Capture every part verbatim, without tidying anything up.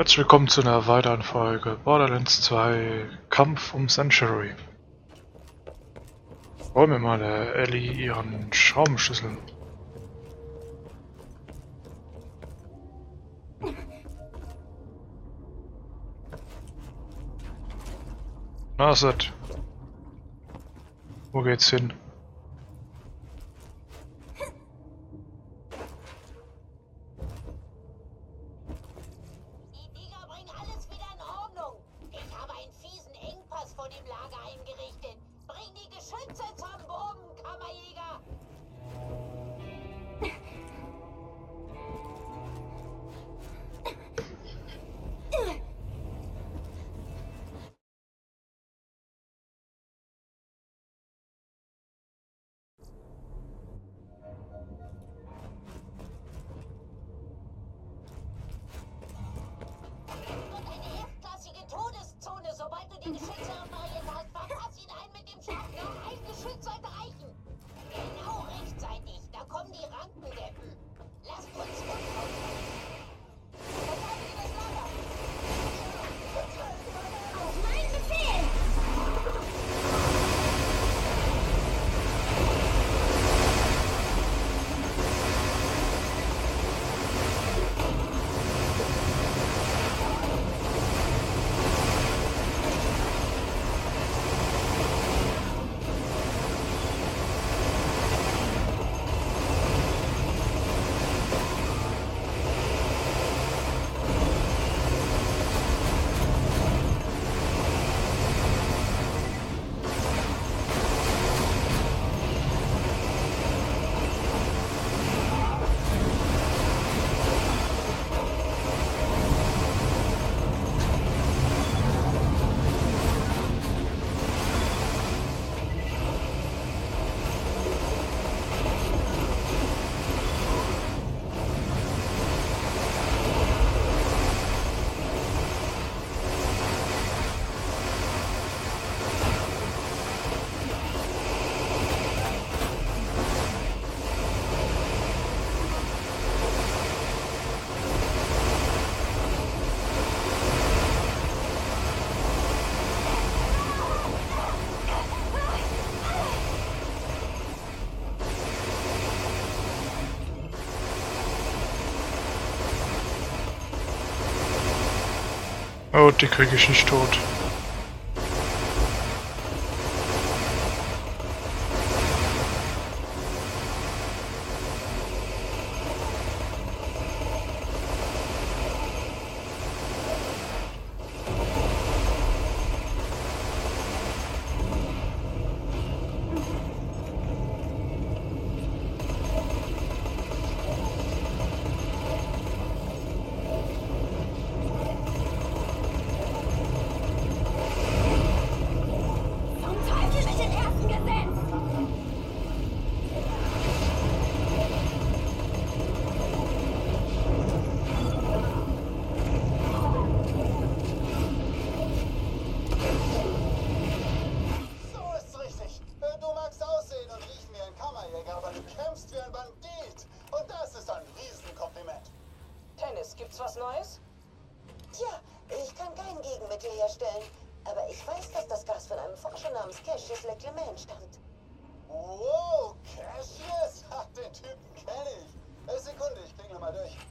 Herzlich willkommen zu einer weiteren Folge Borderlands zwei Kampf um Sanctuary. Wollen wir mal der Ellie ihren Schraubenschlüssel. Na, Seth. Wo geht's hin? Oh, die kriege ich nicht tot. Wow, Cassius? Ach, den Typen kenne ich. Eine Sekunde, ich klingle mal durch.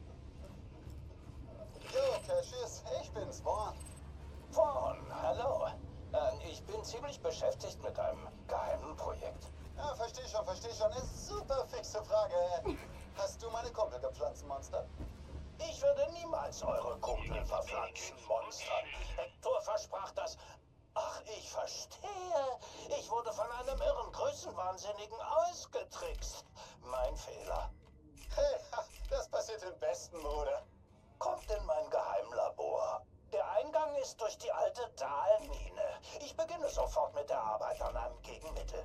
Jo, Cassius, ich bin's, Vaughn. Vaughn, hallo. Äh, ich bin ziemlich beschäftigt mit einem geheimen Projekt. Ja, versteh schon, versteh schon. Ist super fixe Frage. Hast du meine Kumpel gepflanzt, Monster? Ich würde niemals eure Kumpel verpflanzen, Monster. Hector versprach das. Ach, ich verstehe. Ich wurde von einem irren Größenwahnsinnigen ausgetrickst. Mein Fehler. Hey, das passiert im besten, Bruder. Kommt in mein Geheimlabor. Der Eingang ist durch die alte Dahlmine. Ich beginne sofort mit der Arbeit an einem Gegenmittel.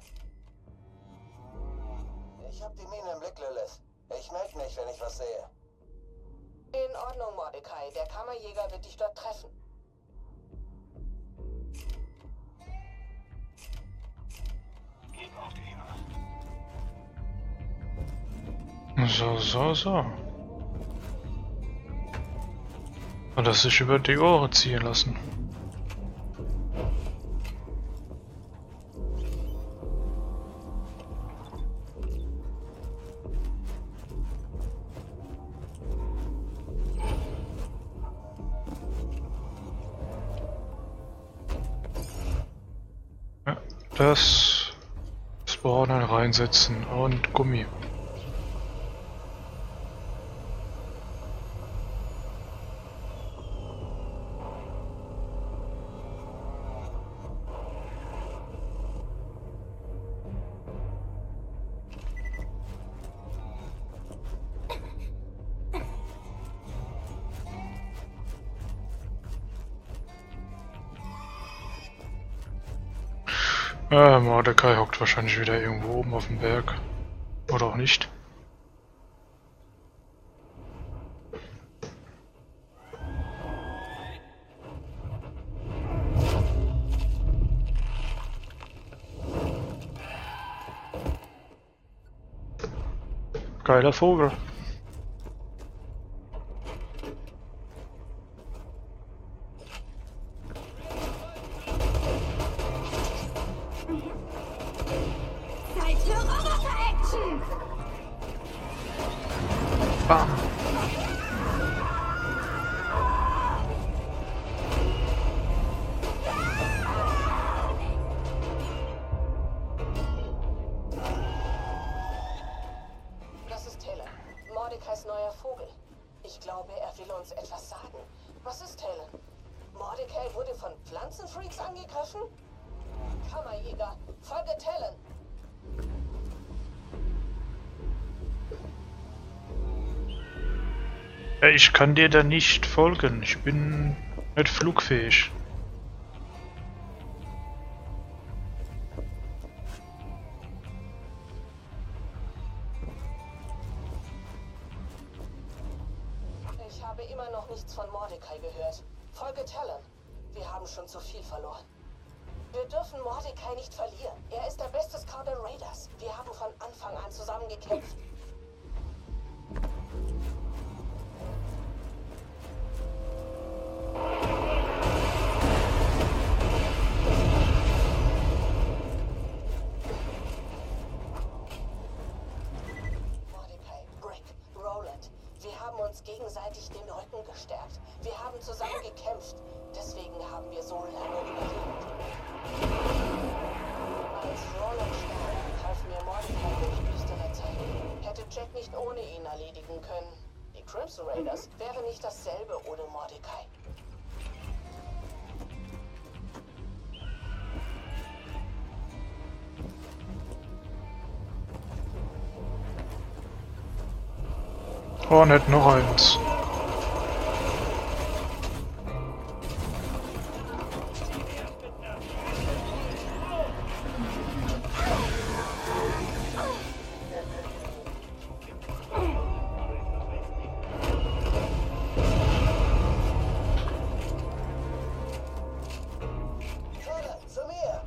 Ich hab die Mine im Blick, Lilith. Ich melde mich, wenn ich was sehe. In Ordnung, Mordecai. Der Kammerjäger wird dich dort treffen. So, so, so. Und das sich über die Ohren ziehen lassen. Ja, das Spawnen reinsetzen und Gummi. Äh, Mordecai hockt wahrscheinlich wieder irgendwo oben auf dem Berg. Oder auch nicht. Geiler Vogel. Zeit für Roboter-Action! Bam. Das ist Talon, Mordecais neuer Vogel. Ich glaube, er will uns etwas sagen. Was ist Talon? Mordecai wurde von Pflanzenfreaks angegriffen? Kammerjäger, folge Talon! Ja, ich kann dir da nicht folgen. Ich bin nicht flugfähig. Ich habe immer noch nichts von Mordecai gehört. Folge Talon. Wir haben schon zu viel verloren. Wir dürfen Mordecai nicht verlieren. Er ist der beste Scout der Raiders. Wir haben von Anfang an zusammen gekämpft. Mordecai, Brick, Roland. Wir haben uns gegenseitig den Rücken gestärkt. Wir haben zusammen gekämpft. Deswegen haben wir so lange überlebt. Als Roland starb, half mir Mordecai durch düstere Zeiten. Hätte Jack nicht ohne ihn erledigen können. Die Crimson Raiders wären nicht dasselbe ohne Mordecai. Oh, nicht noch eins. Talon, zu mir!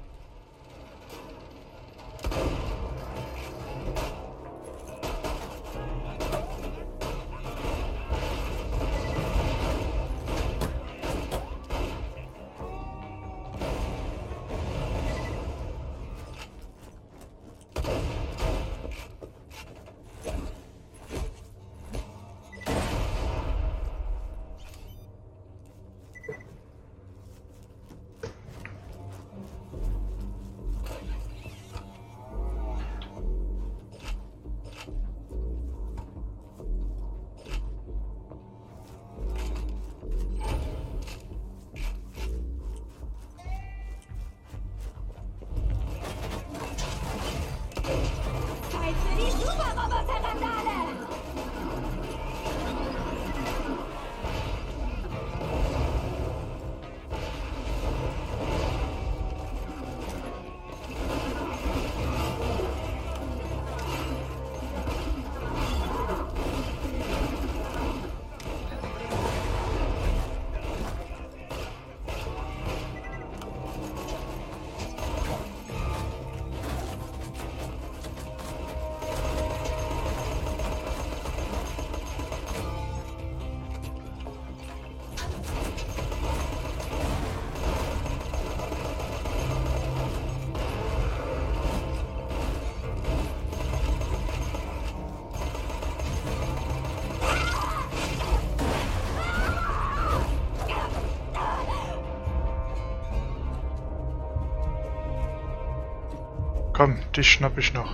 Komm, dich schnapp ich noch.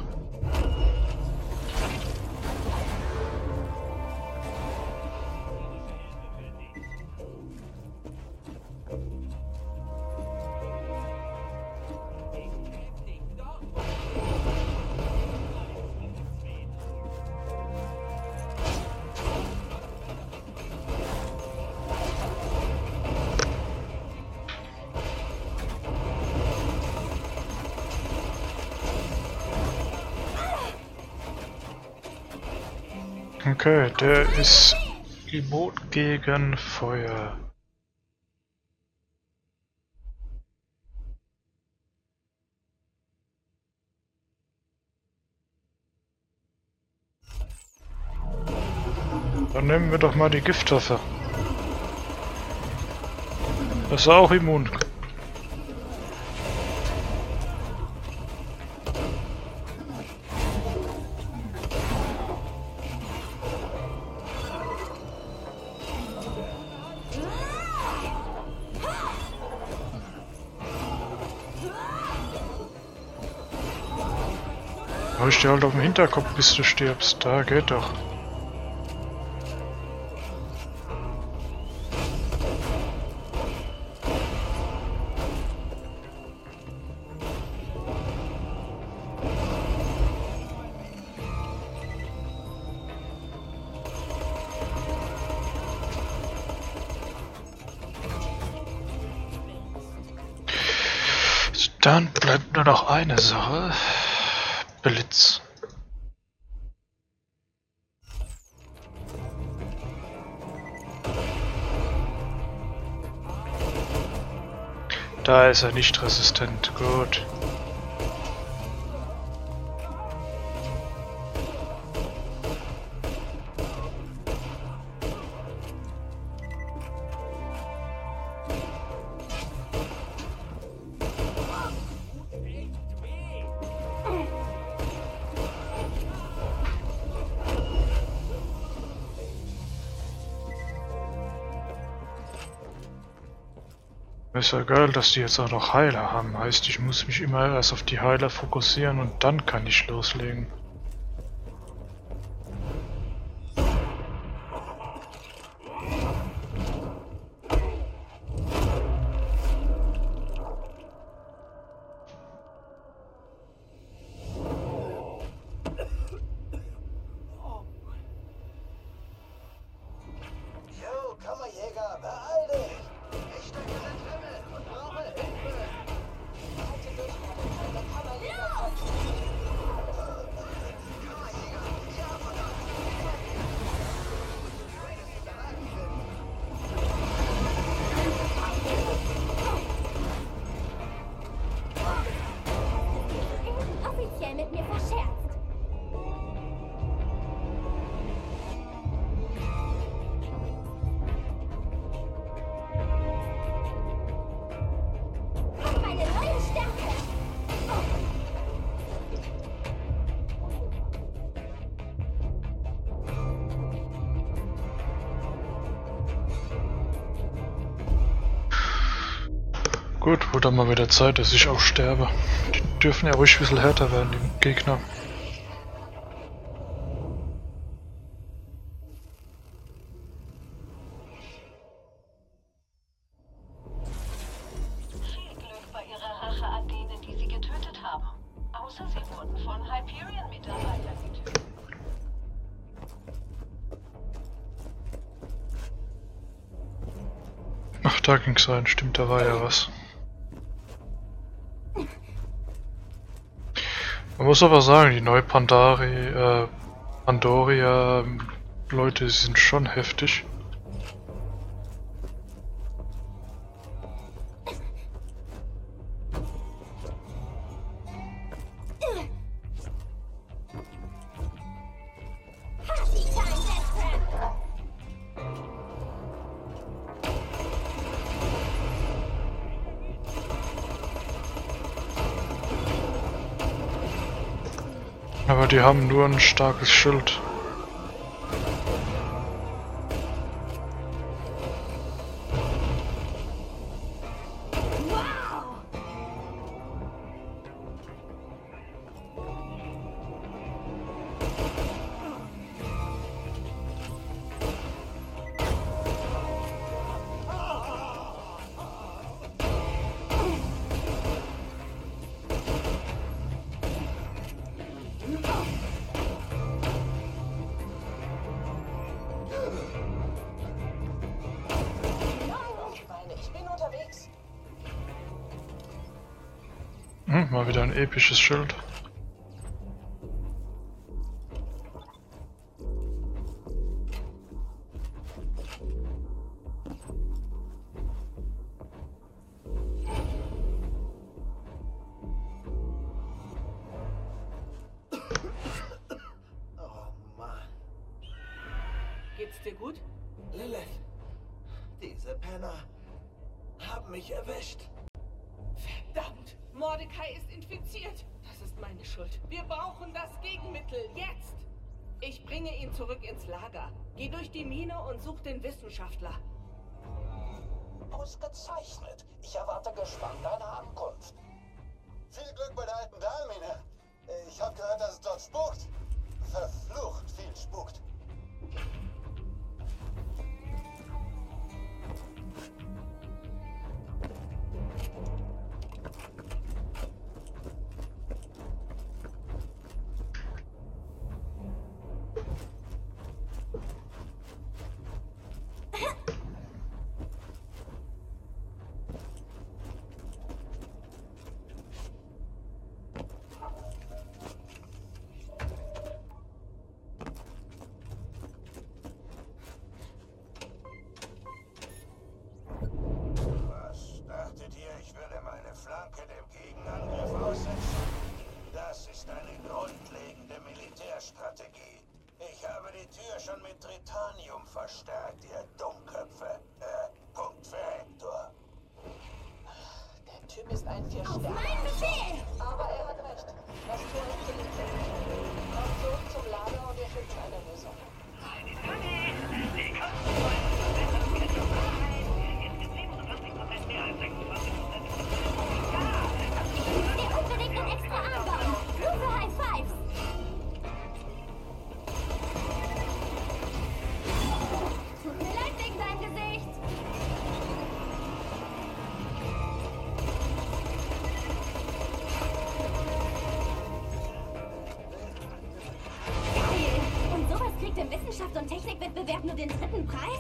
Okay, der ist immun gegen Feuer. Dann nehmen wir doch mal die Giftwaffe. Das ist auch immun. Hau ich dir halt auf den Hinterkopf, bis du stirbst. Da geht doch. Dann bleibt nur noch eine Sache. Blitz. Da ist er nicht resistent. Gut. Ist ja geil, dass die jetzt auch noch Heiler haben. Heißt, ich muss mich immer erst auf die Heiler fokussieren und dann kann ich loslegen. Yo, Kammerjäger, beeil dich! Ich stecke in Himmel und brauche Hilfe! Halte durch, Mordecai, der Kammerjäger kommt. Kammerjäger, ja, verdammt! Raiders sind bereit. Offiziell mit mir verscherzt. Hab meine neue Stärke. Gut, wurde mal wieder Zeit, dass ich auch sterbe. Die dürfen ja ruhig ein bisschen härter werden, die Gegner. Viel Glück bei ihrer Rache an denen, die sie getötet haben. Außer sie wurden von Hyperion-Mitarbeitern getötet. Ach, da ging's rein, stimmt, da war ja was. Man muss aber sagen, die Neupandari, äh, Pandoria Leute sind schon heftig. Party time, Deathtrap. Aber die haben nur ein starkes Schild. Hm, mal wieder ein episches Schild. Oh Mann. Geht's dir gut? Lilith, diese Penner haben mich erwischt. Verdammt! Mordecai ist infiziert. Das ist meine Schuld. Wir brauchen das Gegenmittel. Jetzt! Ich bringe ihn zurück ins Lager. Geh durch die Mine und such den Wissenschaftler. Ausgezeichnet. Ich erwarte gespannt deine Ankunft. Viel Glück bei der alten Dahlmine. Ich habe gehört, dass es dort spukt. Verflucht viel spukt. Was dachtet ihr, ich würde meine Flanke dem Gegenangriff aussetzen? Das ist eine grundlegende Militärstrategie. Ich habe die Tür schon mit Tritanium verstärkt, ihr Dummköpfe. Äh, Punkt für Hector. Der Typ ist ein Auf Vier-Sterne. meinen Befehl! Aber er hat recht. Das Tor ist geliefert. Kommt zurück zum Lager und ihr findet eine Lösung. Ich will unbedingt einen extra Arm bauen. Nur für High Fives. Tut mir leid wegen deinem Gesicht. Geil. Und sowas kriegt im Wissenschaft- und Technikwettbewerb nur den dritten Preis?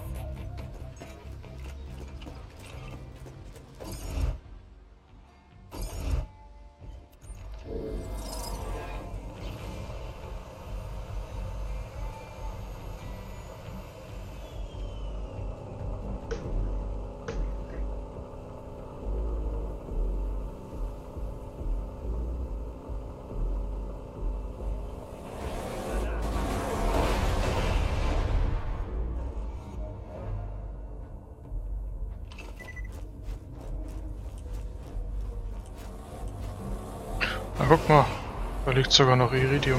Na guck mal, da liegt sogar noch Iridium.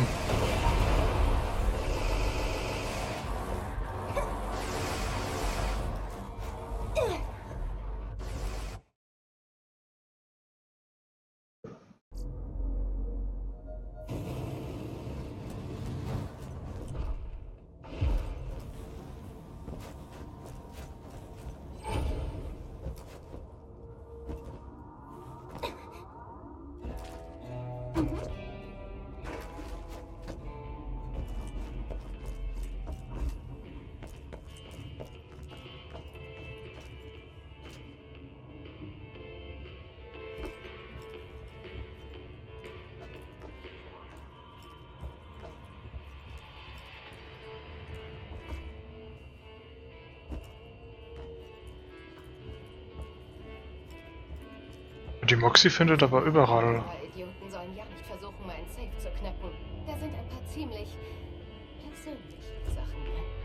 Die Moxie findet aber überall. Die Idioten sollen ja nicht versuchen, meinen Safe zu knacken. Da sind ein paar ziemlich persönliche Sachen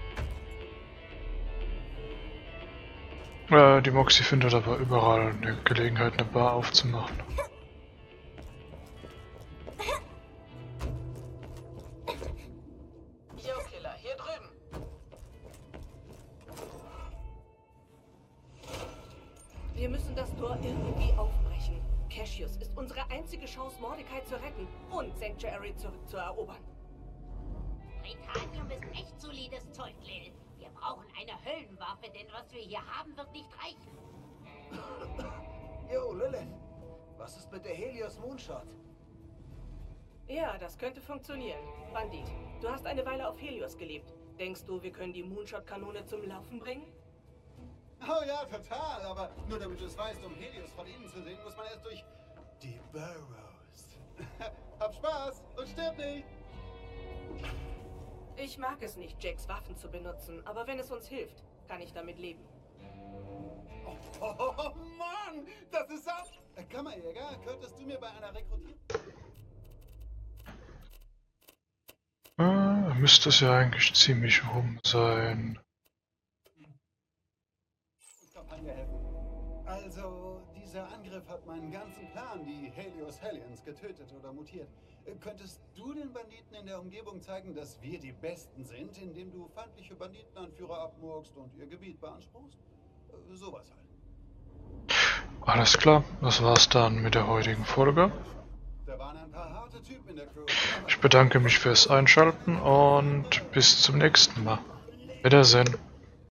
drin. Äh, die Moxie findet aber überall eine Gelegenheit, eine Bar aufzumachen. Yo, Killer, hier drüben. Wir müssen das Tor irgendwie aufbrechen. Cassius ist unsere einzige Chance, Mordecai zu retten und Sanctuary zurückzuerobern. Tritanium ist echt solides Zeug, Lil. Wir brauchen eine Höllenwaffe, denn was wir hier haben, wird nicht reichen. Yo, Lilith, was ist mit der Helios Moonshot? Ja, das könnte funktionieren. Bandit, du hast eine Weile auf Helios gelebt. Denkst du, wir können die Moonshot-Kanone zum Laufen bringen? Oh ja, total, aber nur damit du es weißt, um Helios von innen zu sehen, muss man erst durch die Burrows. Hab Spaß und stirb nicht! Ich mag es nicht, Jacks Waffen zu benutzen, aber wenn es uns hilft, kann ich damit leben. Oh, oh Mann! Das ist ab! Kammerjäger, könntest du mir bei einer Rekrutierung... Äh, müsste es ja eigentlich ziemlich rum sein. Kampagne helfen. Also, dieser Angriff hat meinen ganzen Plan, die Helios Hellions, getötet oder mutiert. Könntest du den Banditen in der Umgebung zeigen, dass wir die Besten sind, indem du feindliche Banditenanführer abmurkst und ihr Gebiet beanspruchst? Sowas halt. Alles klar, das war's dann mit der heutigen Folge. Da waren ein paar harte Typen in der Crew. Ich bedanke mich fürs Einschalten und bis zum nächsten Mal. Wiedersehen.